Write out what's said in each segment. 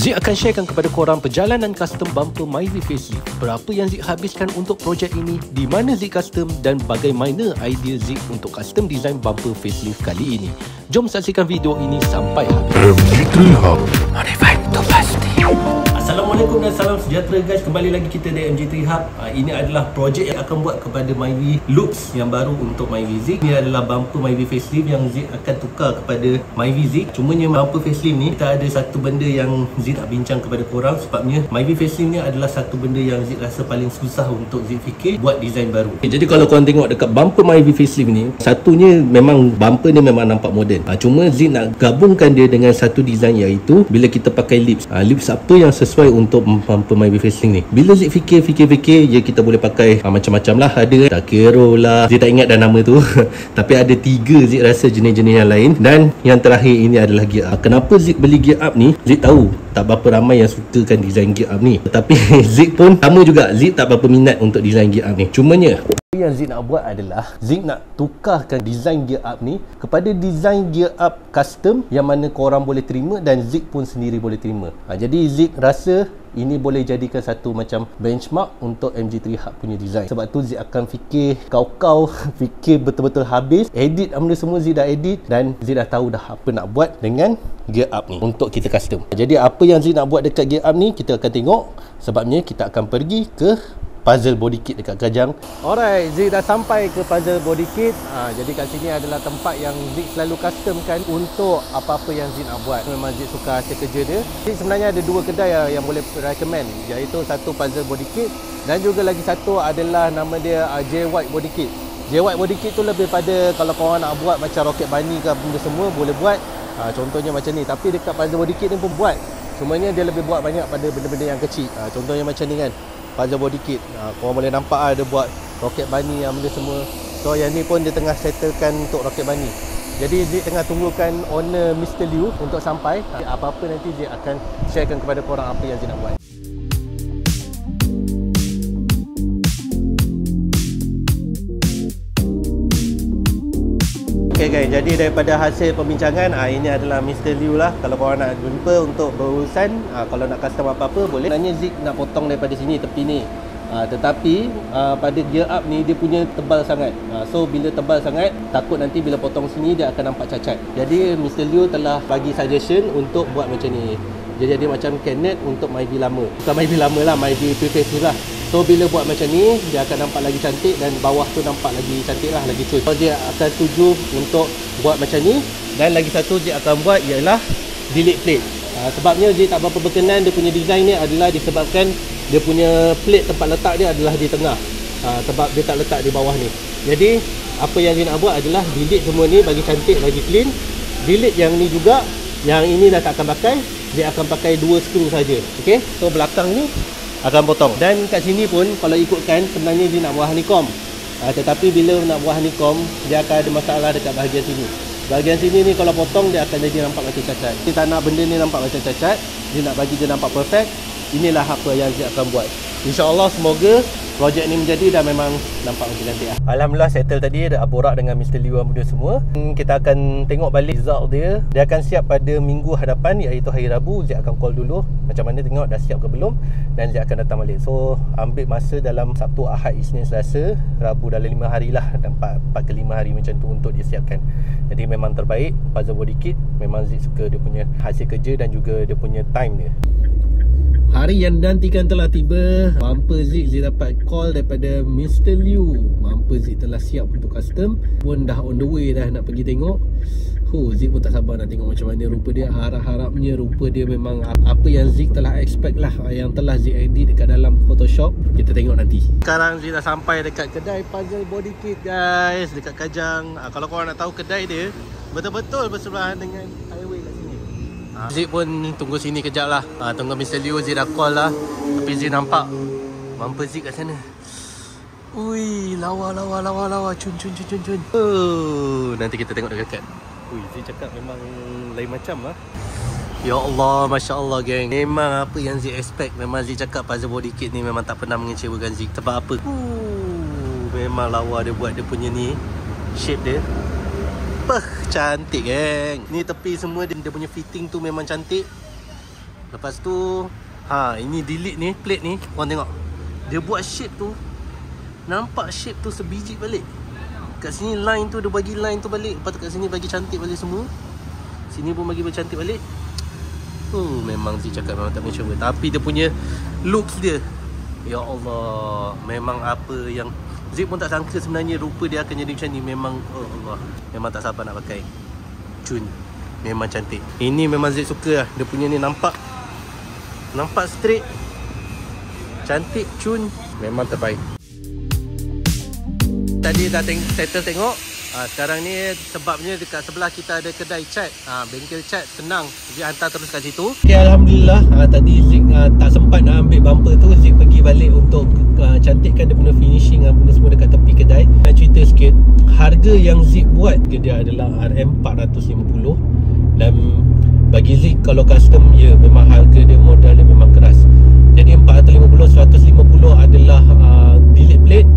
Zik akan sharekan kepada korang perjalanan custom bumper Myvi facelift. Berapa yang Zik habiskan untuk projek ini, di mana Zik custom dan bagaimana idea Zik untuk custom design bumper facelift kali ini. Jom saksikan video ini sampai habis. MG3 Hub, Modified to pasti. Assalamualaikum dan salam sejahtera guys. Kembali lagi kita di MG3 Hub. Ini adalah projek yang akan buat kepada Myvi looks yang baru untuk Myvi Zik. Ini adalah bumper Myvi facelift yang Zik akan tukar kepada Myvi Zik. Cumanya bumper facelift ni kita ada satu benda yang Zik nak bincang kepada korang. Sebabnya Myvi facelift ni adalah satu benda yang Zik rasa paling susah untuk Zik fikir buat design baru. Jadi kalau korang tengok dekat bumper Myvi facelift ni, satunya memang bumper ni memang nampak moden. Cuma Zik nak gabungkan dia dengan satu design, iaitu bila kita pakai lips. Lips apa yang sesuai untuk bumper Myvi facelift ni. Bila Zik fikir je kita boleh pakai macam-macam lah. Ada Takero lah, Zik tak ingat dah nama tu tapi ada 3 Zik rasa jenis-jenis yang lain. Dan yang terakhir ini adalah gear up. Kenapa Zik beli gear up ni? Zik tahu tak berapa ramai yang sukakan design gear up ni, tetapi Zik pun sama juga, Zik tak berapa minat untuk design gear up ni. Cumanya yang Zik nak buat adalah Zik nak tukarkan design gear up ni kepada design gear up custom yang mana korang boleh terima dan Zik pun sendiri boleh terima. Jadi Zik rasa ini boleh jadikan satu macam benchmark untuk MG3 Hub punya design. Sebab tu Zik akan fikir kau fikir betul-betul habis, edit benda semua Zik dah edit, dan Zik dah tahu dah apa nak buat dengan gear up ni untuk kita custom. Jadi apa yang Zik nak buat dekat gear up ni kita akan tengok. Sebabnya kita akan pergi ke puzzle body kit dekat Kajang. Alright, Zik dah sampai ke puzzle body kit. Jadi kat sini adalah tempat yang Zik selalu customkan untuk apa-apa yang Zik nak buat. Memang Zik suka hasil kerja dia. Zik sebenarnya ada 2 kedai yang boleh recommend, iaitu satu puzzle body kit dan juga lagi satu adalah nama dia J White body kit. J White body kit tu lebih pada kalau korang nak buat macam roket bunny ke benda semua boleh buat. Contohnya macam ni. Tapi dekat puzzle body kit ni pun buat. Cumanya dia lebih buat banyak pada benda-benda yang kecil. Contohnya macam ni kan, puzzle body kit. Korang boleh nampak dia buat roket bunny yang benda semua. So yang ni pun dia tengah settlekan untuk roket bunny. Jadi Zik tengah tunggukan owner Mr. Liu untuk sampai. Apa-apa nanti Zik akan sharekan kepada korang apa yang Zik nak buat. Okay guys, jadi daripada hasil perbincangan, ini adalah Mr. Liu lah. Kalau korang nak jumpa untuk berurusan, kalau nak custom apa-apa boleh. Sebenarnya Zik nak potong daripada sini tepi ni, tetapi pada gear up ni dia punya tebal sangat. So bila tebal sangat, takut nanti bila potong sini dia akan nampak cacat. Jadi Mr. Liu telah bagi suggestion untuk buat macam ni. Jadi dia macam Canet untuk Myvi lama. Bukan Myvi lama lah, Myvi pre-facelift lah. So bila buat macam ni, dia akan nampak lagi cantik dan bawah tu nampak lagi cantik lah, lagi cun. So dia akan tuju untuk buat macam ni. Dan lagi satu dia akan buat ialah delete plate. Sebabnya dia tak berapa berkenan dia punya design ni adalah disebabkan dia punya plate tempat letak dia adalah di tengah. Sebab dia tak letak di bawah ni. Jadi apa yang dia nak buat adalah delete semua ni bagi cantik, bagi clean. Delete yang ni juga. Yang ini dah tak akan pakai. Dia akan pakai 2 skru saja. Okey. So belakang ni akan potong. Dan kat sini pun kalau ikutkan sebenarnya dia nak buat honeycomb. Tetapi bila nak buat honeycomb, dia akan ada masalah dekat bahagian sini. Bahagian sini ni kalau potong dia akan jadi nampak macam cacat. Dia tak nak benda ni nampak macam cacat. Dia nak bagi dia nampak perfect. Inilah apa yang dia akan buat. InsyaAllah semoga projek ni menjadi dan memang nampak macam cantik lah. Alhamdulillah settle tadi, dah borak dengan Mr. Liu dan semua. Kita akan tengok balik result dia. Dia akan siap pada minggu hadapan, iaitu hari Rabu. Zik akan call dulu macam mana tengok dah siap ke belum, dan Zik akan datang balik. So ambil masa dalam Sabtu, Ahad, Isnin, Selasa, Rabu dalam 5 hari lah, dan 4 ke 5 hari macam tu untuk dia siapkan. Jadi memang terbaik puzzle body kit. Memang Zik suka dia punya hasil kerja dan juga dia punya time dia. Hari yang dinantikan telah tiba. Bumper Zik dapat call daripada Mr. Liu. Bumper Zik telah siap untuk custom. Pun dah on the way dah nak pergi tengok. Zik pun tak sabar nak tengok macam mana rupa dia. Harap-harapnya rupa dia memang apa yang Zik telah expect lah, yang telah Zik edit dekat dalam Photoshop. Kita tengok nanti. Sekarang Zik dah sampai dekat kedai puzzle body kit guys, dekat Kajang. Kalau korang nak tahu kedai dia, betul-betul bersebelahan dengan highway kat sini. Zik pun tunggu sini kejap lah. Tunggu Mr. Liu, Zik dah call lah. Tapi Zik nampak bumper Zik kat sana. Ui, lawa. Cun. Nanti kita tengok dekat. Ui, Zik cakap memang lain macam lah. Ya Allah, Masya Allah geng. Memang apa yang Zik expect. Memang Zik cakap puzzle body kit ni memang tak pernah mengecewakan Zik. Sebab apa? Memang lawa dia buat dia punya ni, shape dia. Cantik geng. Ni tepi semua dia punya fitting tu memang cantik. Lepas tu ini delete ni, plate ni, korang tengok. Dia buat shape tu, nampak shape tu sebiji balik. Kat sini line tu, dia bagi line tu balik. Lepas tu kat sini bagi cantik balik semua. Sini pun bagi cantik balik. Memang Zik cakap memang tak boleh cuba. Tapi dia punya looks dia, ya Allah, memang apa yang Zik pun tak sangka sebenarnya rupa dia akan jadi macam ni. Memang, oh Allah, memang tak sabar nak pakai. Cun, memang cantik. Ini memang Zik suka lah. Dia punya ni nampak straight, cantik, cun, memang terbaik. Tadi dah settle tengok. Sekarang ni sebabnya dekat sebelah kita ada kedai cat. Bengkel cat senang, Zik hantar terus kat situ. Okay, Alhamdulillah. Tadi Zik tak sempat nak ambil bumper tu. Zik pergi balik untuk cantikkan dia punya finishing benda semua dekat tepi kedai. Nak cerita sikit, harga yang Zik buat dia adalah RM450. Dan bagi Zik kalau custom, ya memang harga dia, modal dia memang keras. Jadi 450, 150 adalah delete plate,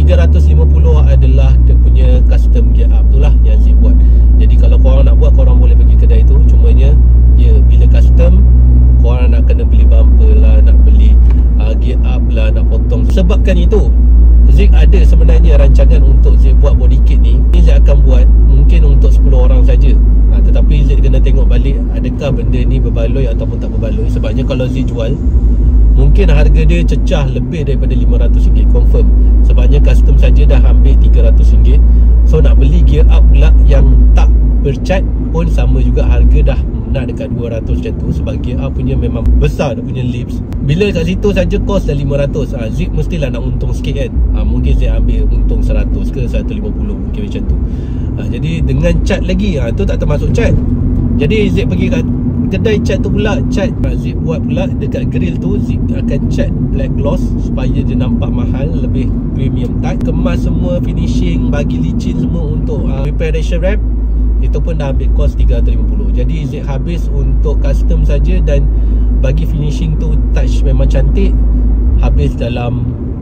350 adalah dia punya custom gear up tu lah yang Zik buat. Jadi kalau korang nak buat, korang boleh pergi kedai tu. Cumanya ya, bila custom, korang nak kena beli bumper lah, nak beli gear up lah, nak potong. Sebabkan itu, Zik ada sebenarnya rancangan untuk Zik buat body kit ni. Zik akan buat mungkin untuk 10 orang saja. Tetapi Zik kena tengok balik adakah benda ni berbaloi ataupun tak berbaloi. Sebabnya kalau Zik jual, mungkin harga dia cecah lebih daripada RM500 confirm. Sebabnya custom saja dah ambil RM300. So nak beli gear up pula yang tak bercat pun sama juga, harga dah nak dekat 200 macam tu. Sebab gear up punya memang besar, dia punya lips. Bila kat situ saja cost dah 500. Zik mestilah nak untung sikit kan. Mungkin Zik ambil untung 100 ke 150, mungkin macam tu. Jadi dengan cat lagi, tu tak termasuk cat. Jadi Zik pergi kat kedai cat tu pula, cat Zik buat pula dekat grill tu. Zik akan cat black gloss supaya dia nampak mahal, lebih premium type. Kemas semua, finishing, bagi licin semua untuk preparation wrap. Itu pun dah ambil cost 350. Jadi Zik habis untuk custom saja dan bagi finishing tu touch memang cantik, habis dalam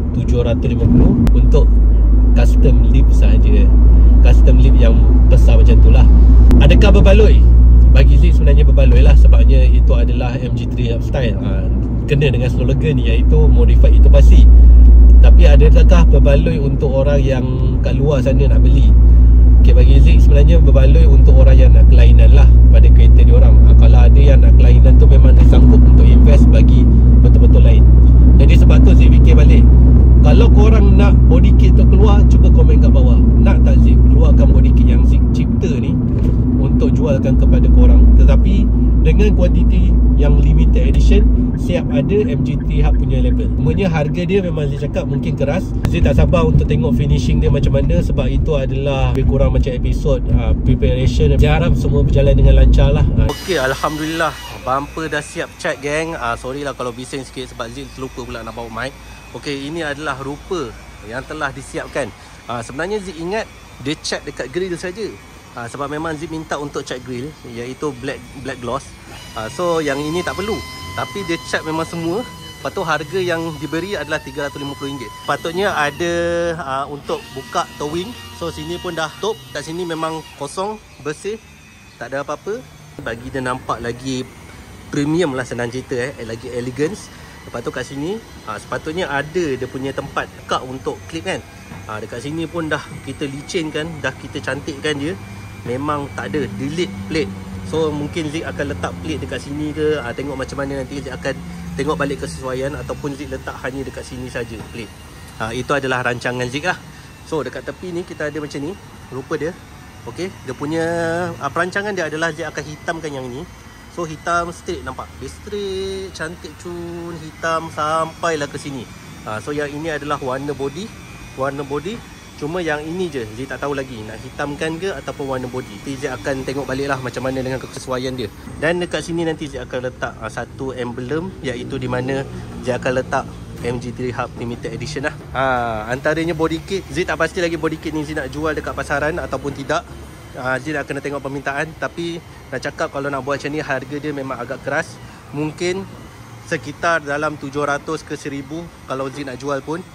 750 untuk custom lip saja. Custom lip yang besar macam tu lah. Adakah berbaloi? Bagi Zik sebenarnya berbaloi lah. Sebabnya itu adalah MG3 Hub style. Kena dengan slogan ni, iaitu modified itu pasti. Tapi adakah berbaloi untuk orang yang kat luar sana nak beli? Okay, bagi Zik sebenarnya berbaloi untuk orang yang nak kelainan lah pada kereta dia orang. Kalau ada yang nak kelainan tu, memang dia sanggup untuk invest bagi betul-betul lain. Jadi sebab tu Zik fikir balik, kalau korang nak body kit tu keluar, cuba komen kat bawah. Nak tak Zik keluarkan body kit yang Zik cipta ni untuk jualkan kepada korang? Tetapi dengan kuantiti yang limited edition, siap ada MG3 Hub punya label. Semuanya harga dia memang Zik cakap mungkin keras. Zik tak sabar untuk tengok finishing dia macam mana. Sebab itu adalah lebih kurang macam episod preparation. Saya harap semua berjalan dengan lancar lah. Okay, Alhamdulillah, bumper dah siap cat geng. Sorry lah kalau bising sikit sebab Zik terlupa pula nak bawa mic. Okay, ini adalah rupa yang telah disiapkan. Sebenarnya Zik ingat dia cat dekat grill saja. Sebab memang Zik minta untuk cat grill, iaitu black gloss. So yang ini tak perlu, tapi dia cat memang semua. Lepas tu harga yang diberi adalah RM350. Patutnya ada untuk buka towing. So sini pun dah tutup. Kat sini memang kosong, bersih, tak ada apa-apa. Bagi dia nampak lagi premium lah, senang cerita, lagi elegance. Lepas tu kat sini sepatutnya ada dia punya tempat buka untuk clip kan. Dekat sini pun dah kita licin kan, dah kita cantikkan dia. Memang tak ada delete plate. So mungkin Zik akan letak plate dekat sini ke, tengok macam mana nanti. Zik akan tengok balik kesesuaian, ataupun Zik letak hanya dekat sini saja plate. Itu adalah rancangan Zik lah. So dekat tepi ni kita ada macam ni rupa dia. Okey, dia punya perancangan dia adalah Zik akan hitamkan yang ni. So hitam straight, nampak dia straight, cantik cun, hitam sampailah ke sini. So yang ini adalah warna body. Cuma yang ini je Zik tak tahu lagi nak hitamkan ke ataupun warna body. Nanti Zik akan tengok balik lah macam mana dengan kesesuaian dia. Dan dekat sini nanti Zik akan letak satu emblem, iaitu di mana Zik akan letak MG3 Hub Limited Edition lah. Antaranya body kit, Zik tak pasti lagi body kit ni Zik nak jual dekat pasaran ataupun tidak. Zik nak kena tengok permintaan. Tapi nak cakap kalau nak buat macam ni, harga dia memang agak keras. Mungkin sekitar dalam 700 ke 1000 kalau Zik nak jual pun.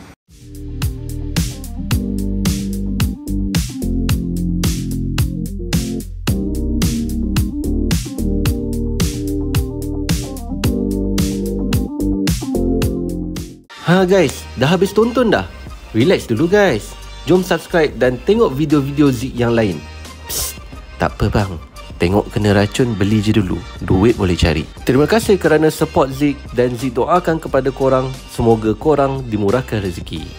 Ha guys, dah habis tonton dah? Relax dulu guys. Jom subscribe dan tengok video-video Zik yang lain. Psst, tak apa bang. Tengok kena racun, beli je dulu. Duit boleh cari. Terima kasih kerana support Zik dan Zik doakan kepada korang, semoga korang dimurahkan rezeki.